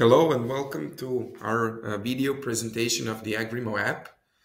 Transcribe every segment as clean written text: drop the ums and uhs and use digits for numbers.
Hello and welcome to our video presentation of the Agremo app.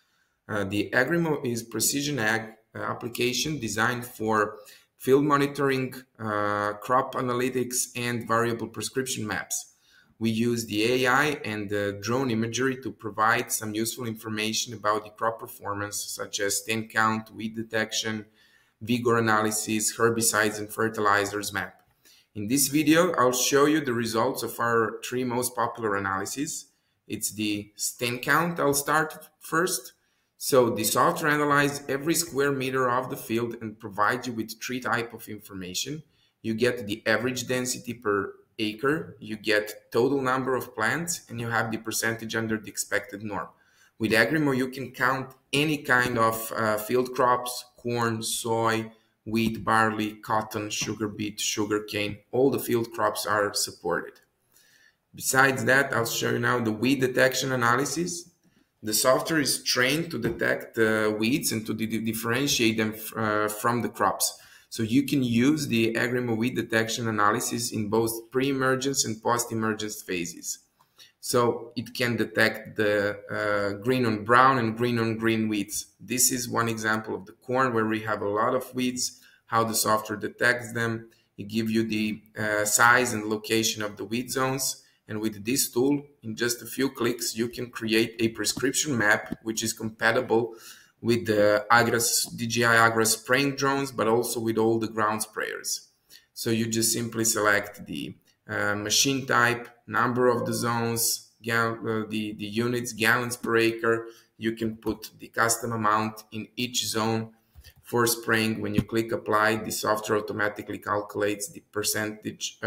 The Agremo is precision ag application designed for field monitoring, crop analytics, and variable prescription maps. We use the AI and the drone imagery to provide some useful information about the crop performance, such as stem count, weed detection, vigor analysis, herbicides, and fertilizers map. In this video, I'll show you the results of our three most popular analyses. It's the stem count. I'll start first. So the software analyzes every square meter of the field and provides you with three types of information. You get the average density per acre, you get total number of plants, and you have the percentage under the expected norm. With Agremo, you can count any kind of field crops: corn, soy, wheat, barley, cotton, sugar beet, sugar cane. All the field crops are supported. Besides that, I'll show you now the weed detection analysis. The software is trained to detect weeds and to differentiate them from the crops. So you can use the Agremo weed detection analysis in both pre-emergence and post-emergence phases. So it can detect the green on brown and green on green weeds. This is one example of the corn where we have a lot of weeds, how the software detects them. It gives you the size and location of the weed zones. And with this tool, in just a few clicks, you can create a prescription map, which is compatible with the DJI Agra spraying drones, but also with all the ground sprayers. So you just simply select the machine type, number of the zones, the units, gallons per acre. You can put the custom amount in each zone. For spraying, when you click apply, the software automatically calculates the percentage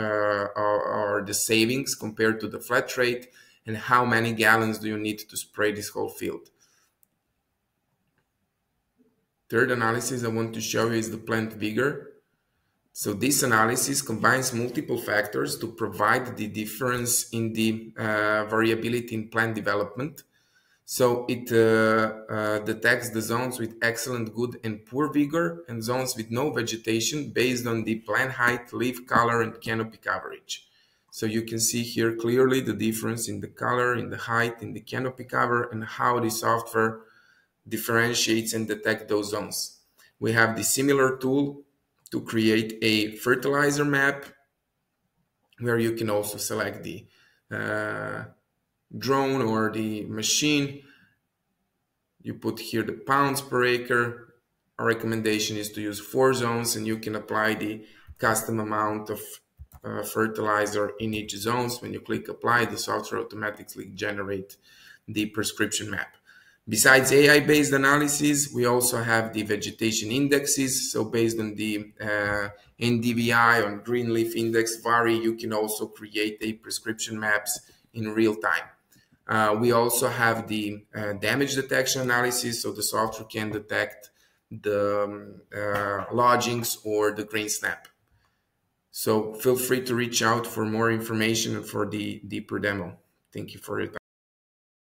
or the savings compared to the flat rate and how many gallons do you need to spray this whole field. Third analysis I want to show you is the plant vigor. So this analysis combines multiple factors to provide the difference in the variability in plant development. So it detects the zones with excellent, good, and poor vigor and zones with no vegetation based on the plant height, leaf color, and canopy coverage. So you can see here clearly the difference in the color, in the height, in the canopy cover, and how the software differentiates and detects those zones. We have the similar tool to create a fertilizer map where you can also select the drone or the machine. You put here the pounds per acre. Our recommendation is to use 4 zones, and you can apply the custom amount of fertilizer in each zone. When you click apply, the software automatically generates the prescription map. Besides AI-based analysis, we also have the vegetation indexes. So based on the NDVI on green leaf index vary, you can also create a prescription maps in real time. We also have the damage detection analysis, so the software can detect the lodgings or the green snap. So feel free to reach out for more information and for the deeper demo. Thank you for your time.